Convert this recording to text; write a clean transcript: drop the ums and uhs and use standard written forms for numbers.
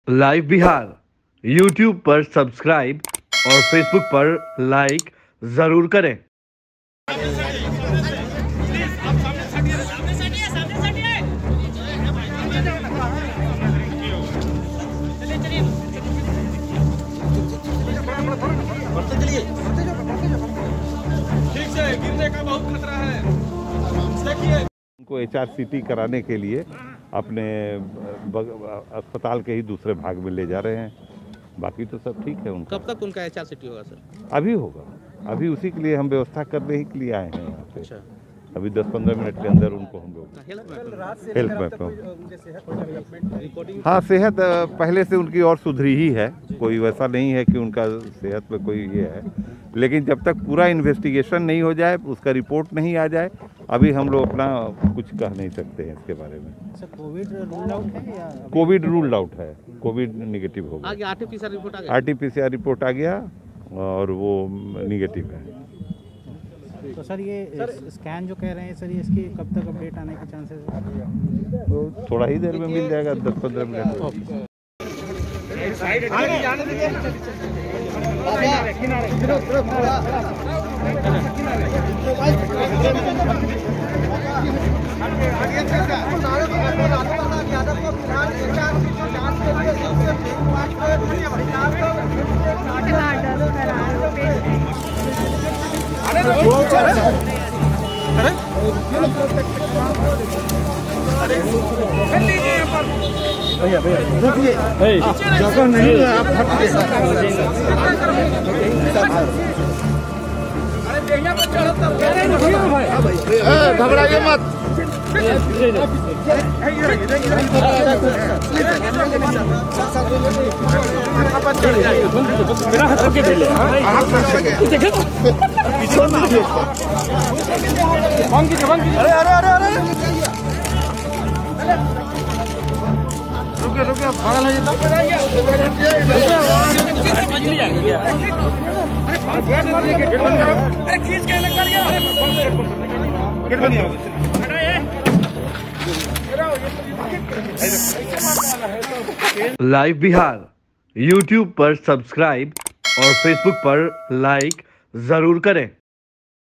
Live Bihar YouTube पर subscribe और Facebook पर लाइक जरूर करें। ठीक से गिरने का बहुत खतरा है। देखिए उनको HRCT कराने के लिए अपने अस्पताल के ही दूसरे भाग में ले जा रहे हैं। बाकी तो सब ठीक है उनका। कब तक उनका HRCT होगा सर? अभी होगा, अभी उसी के लिए हम व्यवस्था करने ही के लिए आए हैं यहाँ पे। अच्छा। अभी 10-15 मिनट के अंदर उनको हम लोग हेल्थ मैप। हाँ, सेहत पहले से उनकी और सुधरी ही है, कोई वैसा नहीं है कि उनका सेहत में कोई ये है, लेकिन जब तक पूरा इन्वेस्टिगेशन नहीं हो जाए, उसका रिपोर्ट नहीं आ जाए, अभी हम लोग अपना कुछ कह नहीं सकते हैं इसके बारे में। कोविड रूल्ड आउट है या? कोविड रूल्ड आउट है, कोविड निगेटिव हो गया। RT-PCR रिपोर्ट आ गया? RT-PCR रिपोर्ट आ गया और वो निगेटिव है। तो सर ये स्कैन जो कह रहे हैं सर, ये इसकी कब तक अपडेट आने के चांसेस है? तो थोड़ा ही देर में मिल जाएगा, 10-15 मिनट। जगह नहीं है, आप घबराइए मत। मेरा हाथ के पहले अरे अरे अरे अरे रुके रुके, पागल है लाइव बिहार यूट्यूब पर सब्सक्राइब और फेसबुक पर लाइक जरूर करें।